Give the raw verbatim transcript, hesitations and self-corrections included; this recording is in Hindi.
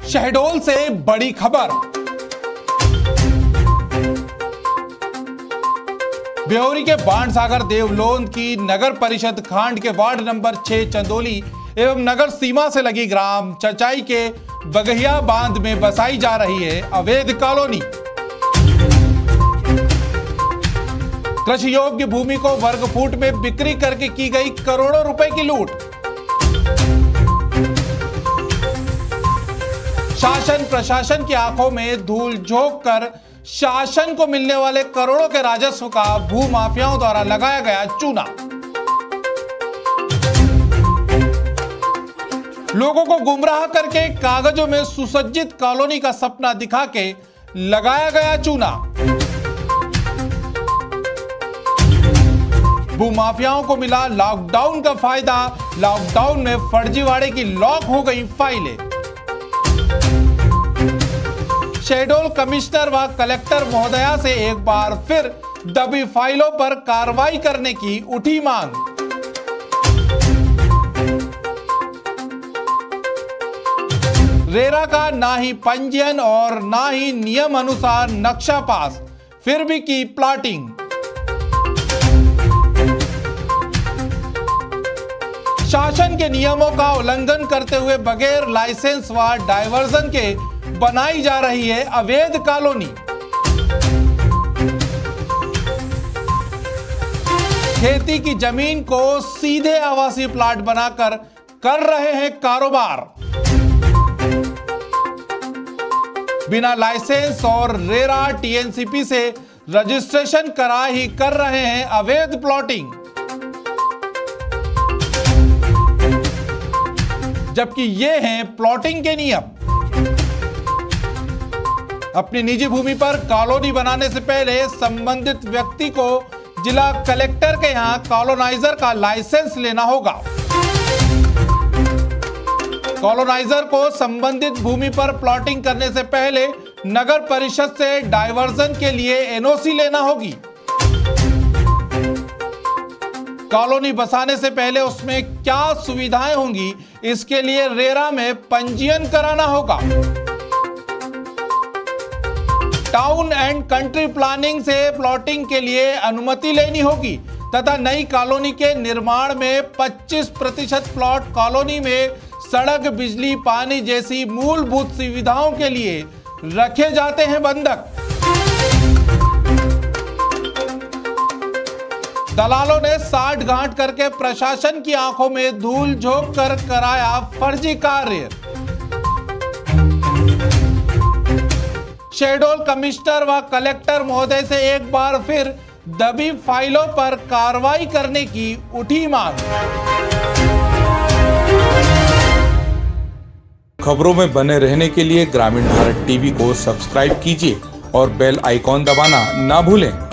शहडोल से बड़ी खबर। ब्योहरी के बाणसागर देवलोन की नगर परिषद खांड के वार्ड नंबर छह चंदोली एवं नगर सीमा से लगी ग्राम चचाई के बगहिया बांध में बसाई जा रही है अवैध कॉलोनी। कृषि योग्य भूमि को वर्ग फुट में बिक्री करके की गई करोड़ों रुपए की लूट। शासन प्रशासन की आंखों में धूल झोंक कर शासन को मिलने वाले करोड़ों के राजस्व का भू माफियाओं द्वारा लगाया गया चूना। लोगों को गुमराह करके कागजों में सुसज्जित कॉलोनी का सपना दिखा के लगाया गया चूना। भूमाफियाओं को मिला लॉकडाउन का फायदा। लॉकडाउन में फर्जीवाड़े की लॉक हो गई फाइलें। शहडोल कमिश्नर व कलेक्टर महोदया से एक बार फिर दबी फाइलों पर कार्रवाई करने की उठी मांग। रेरा का ना ही पंजीयन और ना ही नियम अनुसार नक्शा पास, फिर भी की प्लॉटिंग। शासन के नियमों का उल्लंघन करते हुए बगैर लाइसेंस व डायवर्जन के बनाई जा रही है अवैध कॉलोनी। खेती की जमीन को सीधे आवासीय प्लाट बनाकर कर रहे हैं कारोबार। बिना लाइसेंस और रेरा टीएनसीपी से रजिस्ट्रेशन करा ही कर रहे हैं अवैध प्लॉटिंग। जबकि ये हैं प्लॉटिंग के नियम। अपनी निजी भूमि पर कॉलोनी बनाने से पहले संबंधित व्यक्ति को जिला कलेक्टर के यहां कॉलोनाइजर का लाइसेंस लेना होगा। कॉलोनाइजर को संबंधित भूमि पर प्लॉटिंग करने से पहले नगर परिषद से डायवर्जन के लिए एनओसी लेना होगी। कॉलोनी बसाने से पहले उसमें क्या सुविधाएं होंगी, इसके लिए रेरा में पंजीयन कराना होगा। टाउन एंड कंट्री प्लानिंग से प्लॉटिंग के लिए अनुमति लेनी होगी तथा नई कॉलोनी के निर्माण में पच्चीस प्रतिशत प्लॉट कॉलोनी में सड़क, बिजली, पानी जैसी मूलभूत सुविधाओं के लिए रखे जाते हैं बंधक। दलालों ने साठ गांठ करके प्रशासन की आंखों में धूल झोंक कर कराया फर्जी कार्य। शहडोल कमिश्नर व कलेक्टर महोदय से एक बार फिर दबी फाइलों पर कार्रवाई करने की उठी मांग। खबरों में बने रहने के लिए ग्रामीण भारत टीवी को सब्सक्राइब कीजिए और बेल आइकॉन दबाना ना भूलें।